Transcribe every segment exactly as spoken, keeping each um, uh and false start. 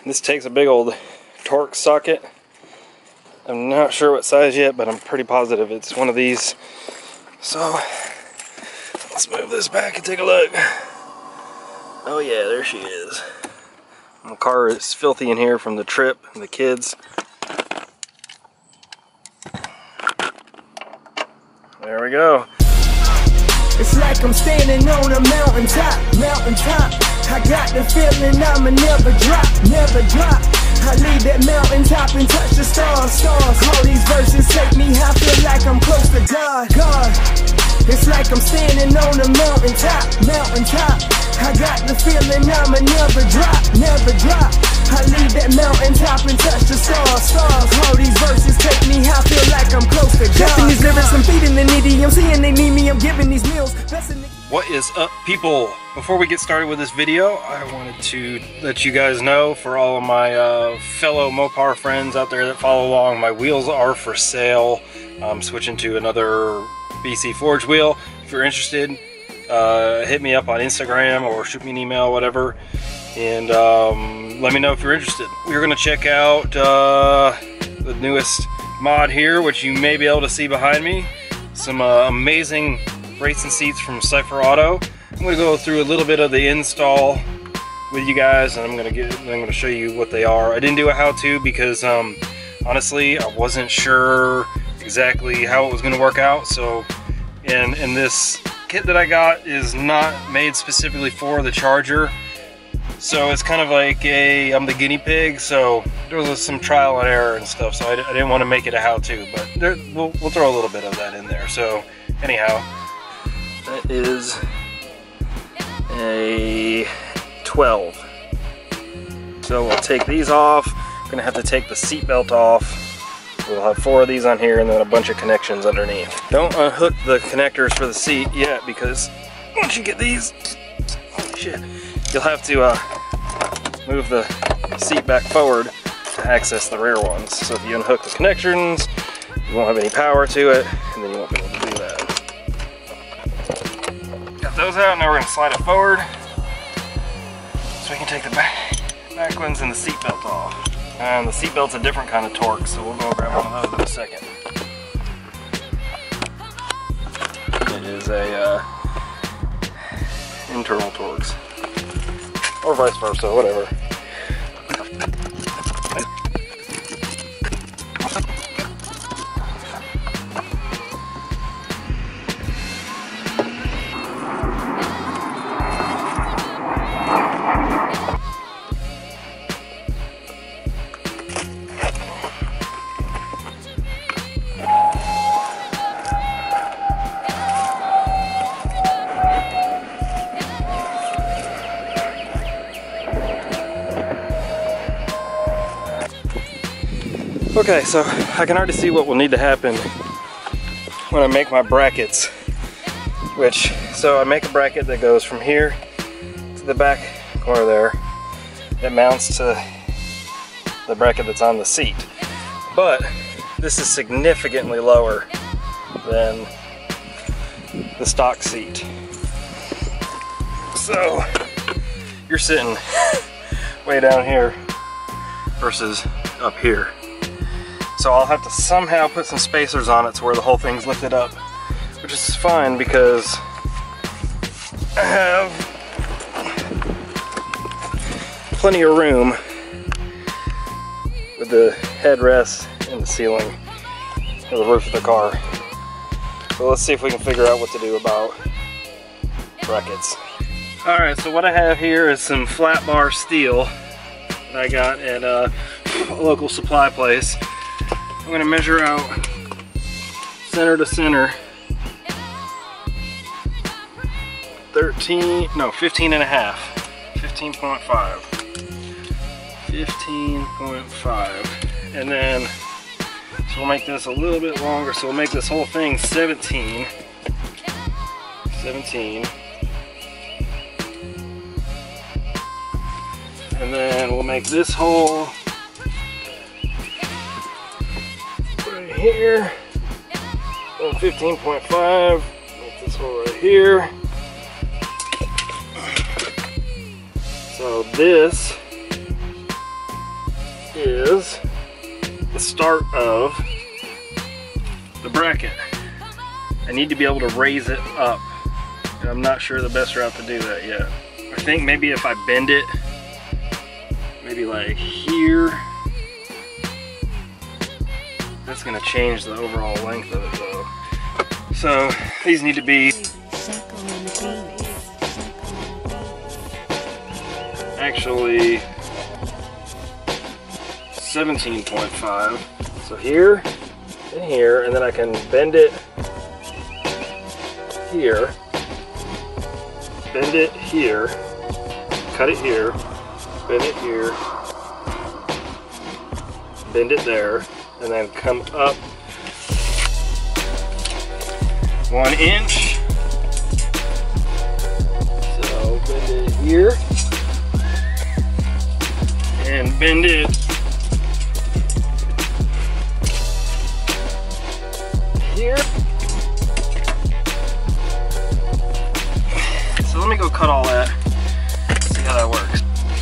This takes a big old Torx socket. I'm not sure what size yet, but I'm pretty positive it's one of these. So let's move this back and take a look. Oh yeah, there she is. My car is filthy in here from the trip and the kids. There we go. It's like I'm standing on a mountaintop, mountaintop. I got the feeling I'ma never drop, never drop. I leave that mountaintop and touch the stars, stars. All these verses take me, I feel like I'm close to God, God. It's like I'm standing on a mountaintop, mountaintop. I got the feeling I'ma never drop, never drop. I leave that mountaintop and touch the stars, stars. All these verses take me, I feel like I'm close to God. Dropping these lyrics, I'm feeding the needy. I'm seeing they need me, I'm giving these meals. What is up, people? Before we get started with this video, I wanted to let you guys know, for all of my uh, fellow Mopar friends out there that follow along, my wheels are for sale. I'm switching to another B C Forge wheel. If you're interested, uh, hit me up on Instagram or shoot me an email, whatever, and um, let me know if you're interested. We're going to check out uh, the newest mod here, which you may be able to see behind me. Some uh, amazing racing seats from Cypher Auto. I'm going to go through a little bit of the install with you guys, and I'm going to get I'm going to show you what they are. I didn't do a how-to because um, honestly I wasn't sure exactly how it was going to work out. So and and this kit that I got is not made specifically for the Charger, so it's kind of like a I'm the guinea pig. So there was some trial and error and stuff, so I, I didn't want to make it a how-to, but there, we'll, we'll throw a little bit of that in there. So anyhow, that is a twelve. So we'll take these off. We're gonna have to take the seat belt off. We'll have four of these on here and then a bunch of connections underneath. Don't unhook the connectors for the seat yet, because once you get these, holy shit, you'll have to uh, move the seat back forward to access the rear ones. So if you unhook the connections, you won't have any power to it, and then you won't be able to do that. Got those out, now we're gonna slide it forward so we can take the back, back ones and the seat belt off. And the seat belt's a different kind of Torx, so we'll go grab one of those in a second. It is a uh, internal Torx, or vice versa, whatever. Okay, so I can already see what will need to happen when I make my brackets. Which, so I make a bracket that goes from here to the back corner there. It mounts to the bracket that's on the seat. But this is significantly lower than the stock seat. So you're sitting way down here versus up here. So I'll have to somehow put some spacers on it to where the whole thing's lifted up, which is fine because I have plenty of room with the headrest and the ceiling and the roof of the car. So let's see if we can figure out what to do about brackets. Alright, so what I have here is some flat bar steel that I got at a local supply place. I'm going to measure out center to center thirteen, no, fifteen and a half, fifteen point five, fifteen point five, and then so we'll make this a little bit longer, so we'll make this whole thing seventeen, seventeen, and then we'll make this hole here, fifteen point five, make this hole right here. So this is the start of the bracket. I need to be able to raise it up, and I'm not sure the best route to do that yet. I think maybe if I bend it, maybe like here, that's gonna change the overall length of it though. So these need to be actually seventeen point five. So here and here, and then I can bend it here, bend it here, cut it here, bend it here, bend it there, and then come up one inch. So bend it here and bend it here. So let me go cut all that, see how that works.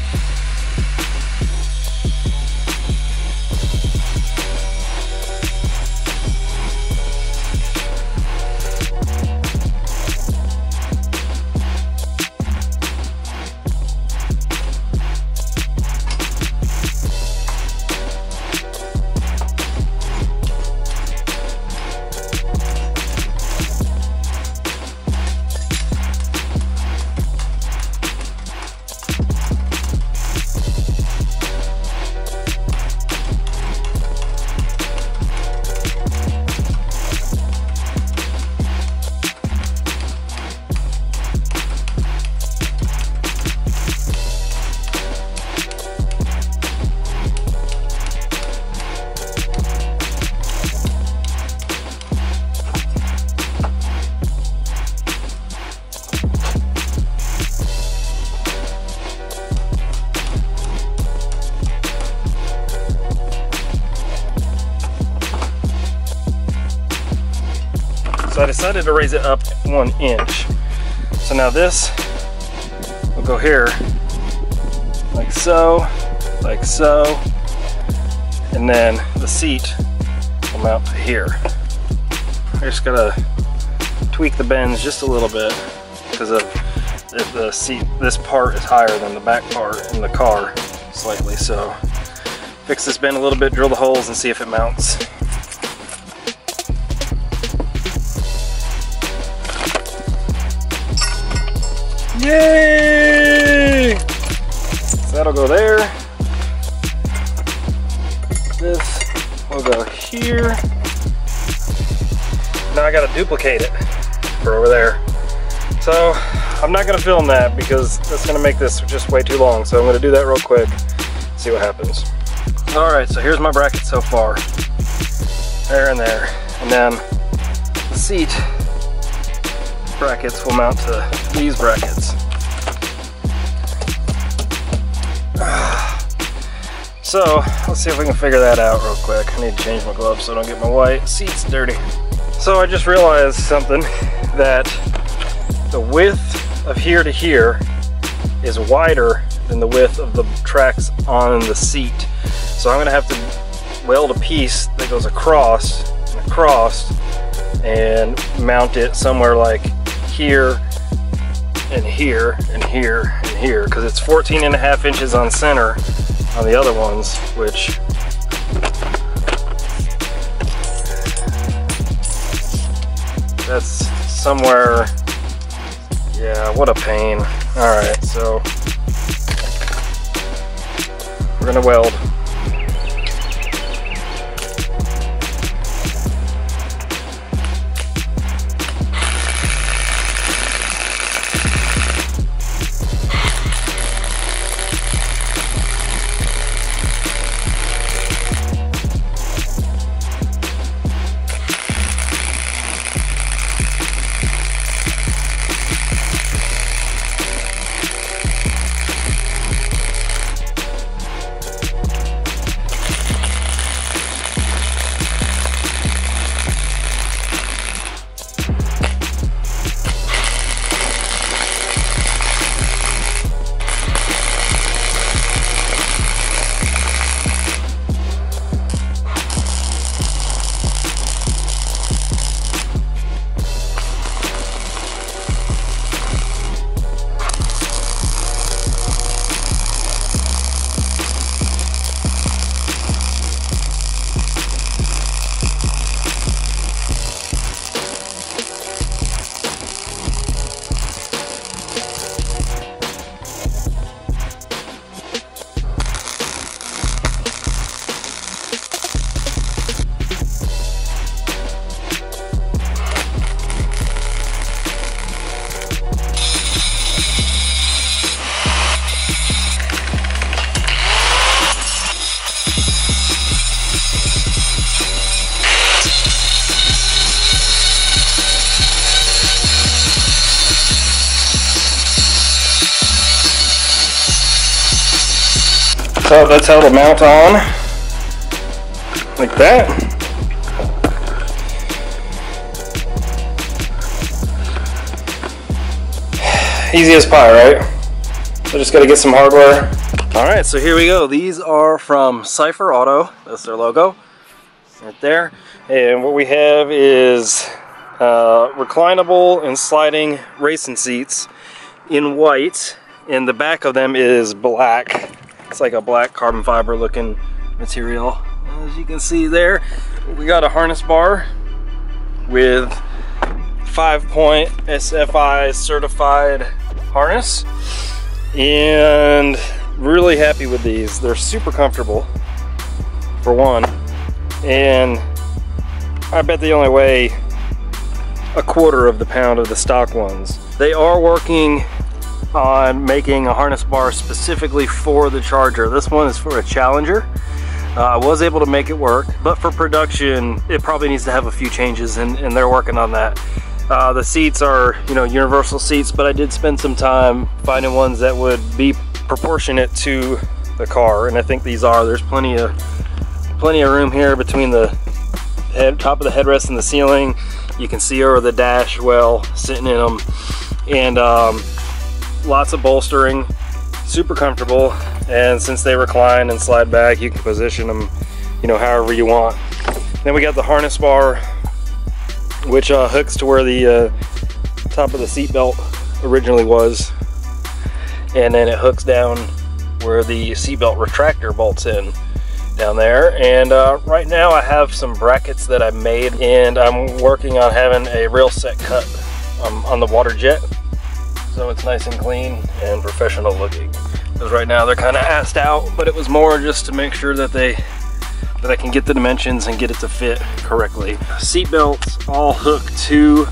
So I decided to raise it up one inch. So now this will go here, like so, like so, and then the seat will mount to here. I just gotta tweak the bends just a little bit because of the, the seat. This part is higher than the back part in the car slightly. So fix this bend a little bit, drill the holes, and see if it mounts. Yay! So that'll go there. This will go here. Now I gotta duplicate it for over there. So I'm not gonna film that because that's gonna make this just way too long. So I'm gonna do that real quick, see what happens. All right, so here's my bracket so far. There and there. And then the seat brackets will mount to these brackets. So let's see if we can figure that out real quick. I need to change my gloves so I don't get my white seats dirty. So I just realized something, that the width of here to here is wider than the width of the tracks on the seat. So I'm gonna have to weld a piece that goes across and across and mount it somewhere like here and here and here and here, because it's fourteen and a half inches on center on the other ones, which that's somewhere, yeah, what a pain. All right, so we're gonna weld. So that's how it'll mount on, like that. Easy as pie, right? So just gotta get some hardware. All right, so here we go. These are from Cypher Auto. That's their logo right there. And what we have is uh, reclinable and sliding racing seats in white, and the back of them is black. It's like a black carbon fiber looking material. As you can see there, we got a harness bar with five point S F I certified harness, and really happy with these. They're super comfortable, for one, and I bet they only weigh a quarter of the pound of the stock ones. They are working on making a harness bar specifically for the Charger. This one is for a Challenger. Uh, I was able to make it work, but for production, it probably needs to have a few changes, and, and they're working on that. Uh, the seats are, you know, universal seats, but I did spend some time finding ones that would be proportionate to the car, and I think these are. There's plenty of plenty of room here between the head, top of the headrest and the ceiling. You can see over the dash well sitting in them, and um, lots of bolstering, super comfortable. And since they recline and slide back, you can position them, you know, however you want. Then we got the harness bar, which uh, hooks to where the uh, top of the seat belt originally was, and then it hooks down where the seat belt retractor bolts in down there. And uh, right now I have some brackets that I made, and I'm working on having a real set cut um, on the water jet, so it's nice and clean and professional looking. Because right now they're kind of assed out, but it was more just to make sure that they that I can get the dimensions and get it to fit correctly. Seat belts all hook to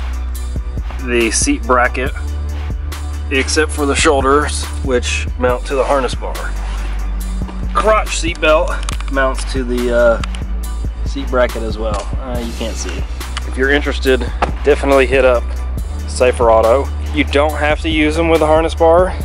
the seat bracket, except for the shoulders, which mount to the harness bar. Crotch seat belt mounts to the uh, seat bracket as well. Uh, you can't see. If you're interested, definitely hit up Cypher Auto. You don't have to use them with a harness bar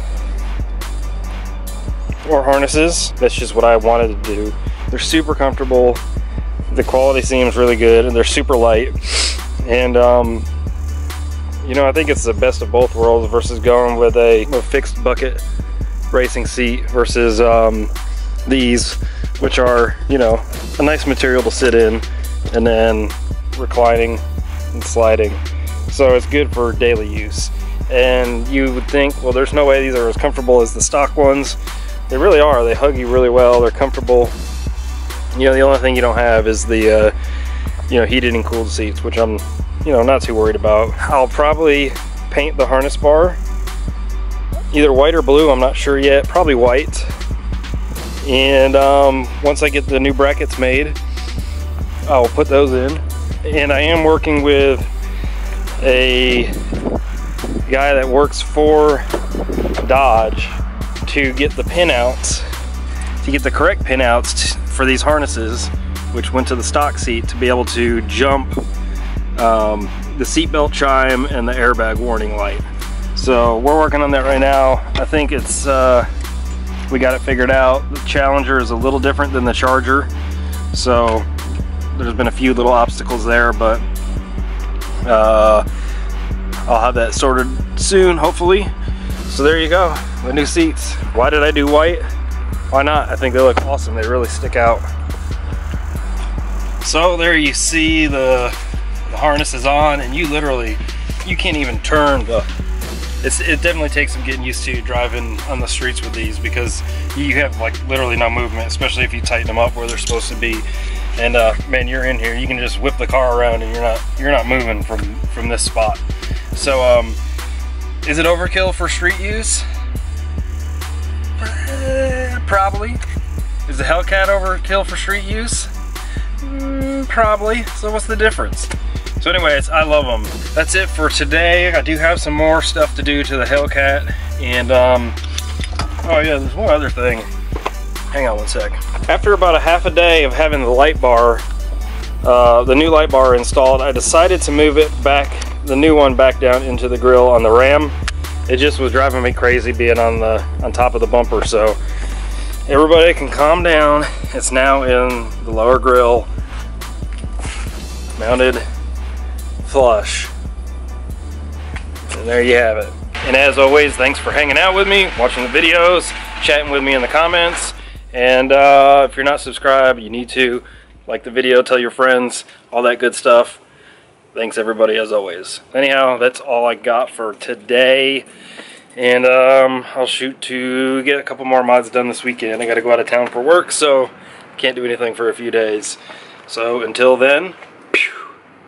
or harnesses. That's just what I wanted to do. They're super comfortable, the quality seems really good, and they're super light. And um, you know, I think it's the best of both worlds versus going with a, a fixed bucket racing seat versus um, these, which are, you know, a nice material to sit in and then reclining and sliding. So it's good for daily use. And you would think, well, there's no way these are as comfortable as the stock ones. They really are. They hug you really well. They're comfortable. You know, the only thing you don't have is the, uh, you know, heated and cooled seats, which I'm, you know, not too worried about. I'll probably paint the harness bar either white or blue. I'm not sure yet. Probably white. And um, once I get the new brackets made, I'll put those in. And I am working with a guy that works for Dodge to get the pinouts, to get the correct pinouts for these harnesses, which went to the stock seat, to be able to jump um, the seatbelt chime and the airbag warning light. So we're working on that right now. I think it's uh, we got it figured out. The Challenger is a little different than the Charger, so there's been a few little obstacles there, but uh, I'll have that sorted soon, hopefully. So there you go, the new seats. Why did I do white? Why not? I think they look awesome. They really stick out. So there you see the, the harness is on, and you literally, you can't even turn the, it's, it definitely takes some getting used to driving on the streets with these, because you have like literally no movement, especially if you tighten them up where they're supposed to be. And uh, man, you're in here, you can just whip the car around and you're not, you're not moving from, from this spot. So um, is it overkill for street use? Uh, probably. Is the Hellcat overkill for street use? Mm, probably. So what's the difference? So anyways, I love them. That's it for today. I do have some more stuff to do to the Hellcat, and um, oh yeah, there's one other thing. Hang on one sec. After about a half a day of having the light bar, uh, the new light bar installed, I decided to move it back, the new one back down into the grill on the Ram. It just was driving me crazy being on the on top of the bumper. So everybody can calm down. It's now in the lower grill, mounted flush. And there you have it. And as always, thanks for hanging out with me, watching the videos, chatting with me in the comments. And uh, if you're not subscribed, you need to. Like the video, tell your friends, all that good stuff. Thanks everybody as always. Anyhow, that's all I got for today. And um, I'll shoot to get a couple more mods done this weekend. I got to go out of town for work, so can't do anything for a few days. So until then,